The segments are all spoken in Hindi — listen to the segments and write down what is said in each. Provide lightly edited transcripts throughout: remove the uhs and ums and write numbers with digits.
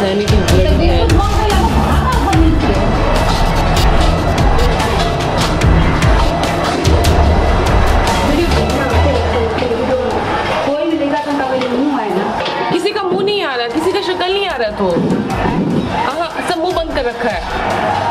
सैनिक हैं। किसी का मुंह नहीं आ रहा, किसी का शक्ल नहीं आ रहा, तो हाँ सब मुंह बंद कर रखा है।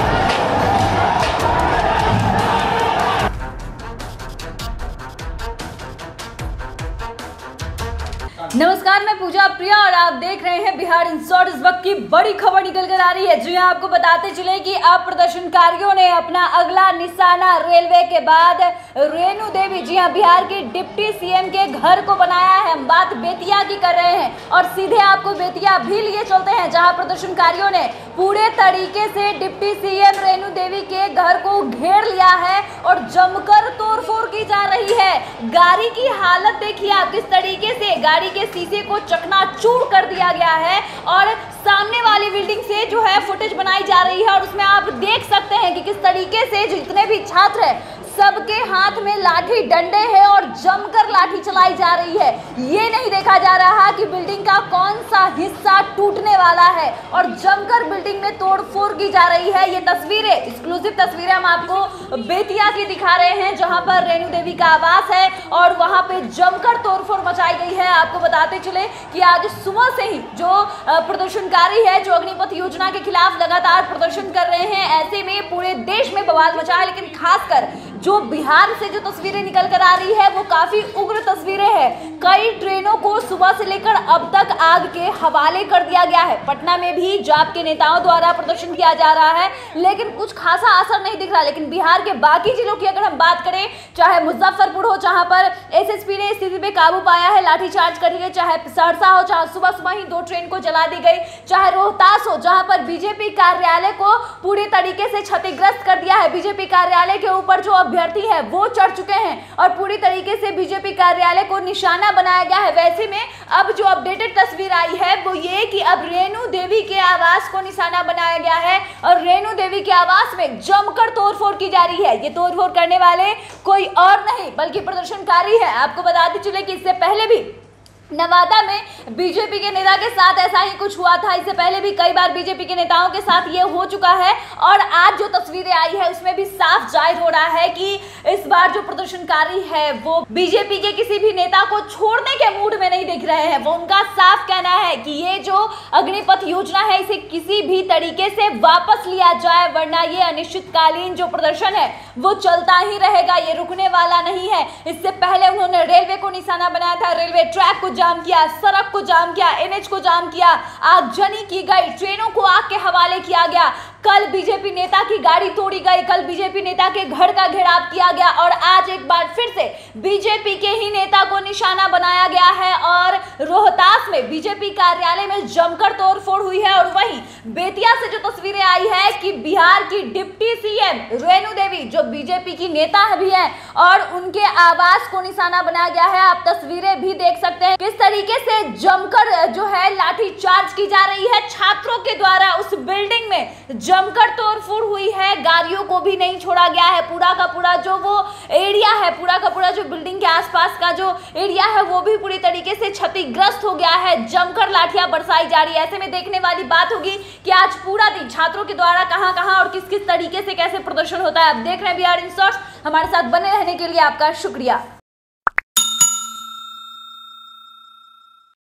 नमस्कार, मैं पूजा प्रिया और आप देख रहे हैं बिहार इन शॉर्ट। इस वक्त की बड़ी खबर निकल कर आ रही है। जी हां, आपको बताते चले कि अब प्रदर्शनकारियों ने अपना अगला निशाना रेलवे के बाद रेणु देवी, जी हां, बिहार की डिप्टी सीएम के घर को बनाया है। हम बात बेतिया की कर रहे हैं और सीधे आपको बेतिया भी लिए चलते हैं, जहां प्रदर्शनकारियों ने पूरे तरीके से डिप्टी सीएम रेणु देवी के घर को घेर लिया है और जमकर तोड़फोड़ की जा रही है। गाड़ी की हालत देखिए आप, किस तरीके से गाड़ी के शीशे को चकनाचूर कर दिया गया है और सामने वाली बिल्डिंग से जो है फुटेज बनाई जा रही है और उसमें आप देख सकते हैं कि किस तरीके से जितने भी छात्र हैं सबके हाथ में लाठी डंडे हैं और जमकर लाठी चलाई जा रही है। ये नहीं देखा जा रहा कि बिल्डिंग का कौन सा हिस्सा टूटने वाला है और जमकर बिल्डिंग में तोड़फोड़ की जा रही है। ये तस्वीरें, एक्सक्लूसिव तस्वीरें हम आपको बेतिया की दिखा रहे हैं, जहां पर रेणु देवी का आवास है और वहां पे जमकर तोड़फोड़ मचाई गई है। आपको बताते चले कि आज सुबह से ही जो प्रदर्शनकारी है, जो अग्निपथ योजना के खिलाफ लगातार प्रदर्शन कर रहे हैं, ऐसे में पूरे देश में बवाल मचा है। लेकिन खासकर जो बिहार से जो तस्वीरें निकल कर आ रही है वो काफी उग्र तस्वीरें हैं। कई ट्रेनों को सुबह से लेकर अब तक आग के हवाले कर दिया गया है। पटना में भी जाप के नेताओं द्वारा प्रदर्शन किया जा रहा है, लेकिन कुछ खासा असर नहीं दिख रहा। लेकिन बिहार के बाकी जिलों की अगर हम बात करें, चाहे मुजफ्फरपुर हो, जहां पर एसएसपी ने स्थिति पे काबू पाया है, लाठीचार्ज करी गई, चाहे सहरसा हो, जहां सुबह सुबह ही 2 ट्रेन को जला दी गई, चाहे रोहतास हो, जहां पर बीजेपी कार्यालय को पूरी तरीके से क्षतिग्रस्त कर दिया है। बीजेपी कार्यालय के ऊपर जो अभ्यर्थी है वो चढ़ चुके हैं और पूरी तरीके से बीजेपी कार्यालय को निशाना बनाया गया है। वैसे में अब जो अपडेटेड तस्वीर आई है वो ये कि अब रेणु देवी के आवास को निशाना बनाया गया है और रेणु देवी के आवास में जमकर तोड़फोड़ की जा रही है। ये तोड़फोड़ करने वाले कोई और नहीं बल्कि प्रदर्शनकारी है। आपको बताते चले कि इससे पहले भी नवादा में बीजेपी के नेता के साथ ऐसा ही कुछ हुआ था। इससे पहले भी कई बार बीजेपी के नेताओं के साथ ये हो चुका है और आज जो तस्वीरें आई है उसमें भी साफ जाहिर हो रहा है कि इस बार जो प्रदर्शनकारी है वो बीजेपी के किसी भी नेता को छोड़ने के मूड में नहीं दिख रहे हैं। वो उनका साफ कहना है कि ये जो अग्निपथ योजना है इसे किसी भी तरीके से वापस लिया जाए, वरना ये अनिश्चितकालीन जो प्रदर्शन है वो चलता ही रहेगा, ये रुकने वाला नहीं है। इससे पहले उन्होंने रेलवे को निशाना बनाया था, रेलवे ट्रैक को जाम किया, सड़क को जाम किया, एनएच को जाम किया, आगजनी की गई, ट्रेनों को आग के हवाले किया गया। कल बीजेपी नेता की गाड़ी तोड़ी गई, कल बीजेपी नेता के घर का घेराव किया गया और आज एक बार फिर से बीजेपी के ही नेता को निशाना बनाया गया है और रोहतास में बीजेपी कार्यालय में जमकर तोड़फोड़ हुई है। और वहीं बेतिया से जो तस्वीरें आई है कि बिहार की डिप्टी सीएम रेणु देवी, जो बीजेपी की नेता भी हैं, और उनके आवास को निशाना बनाया गया है। आप तस्वीरें भी देख सकते हैं किस तरीके से जमकर जो है लाठीचार्ज की जा रही है छात्रों के द्वारा। उस बिल्डिंग में जमकर तोड़फोड़ हुई है, गाड़ियों को भी नहीं छोड़ा गया है। पूरा का पूरा जो वो एरिया है, पूरा का पूरा जो बिल्डिंग के आसपास का जो एरिया है वो भी पूरी तरीके से क्षतिग्रस्त हो गया है। जमकर लाठियां बरसाई जा रही है। ऐसे में देखने वाली बात होगी कि आज पूरा दिन छात्रों के द्वारा कहां-कहां और किस किस तरीके से कैसे प्रदर्शन होता है। आप देख रहे हैं बिहार इन शॉर्ट्स। हमारे साथ बने रहने के लिए आपका शुक्रिया।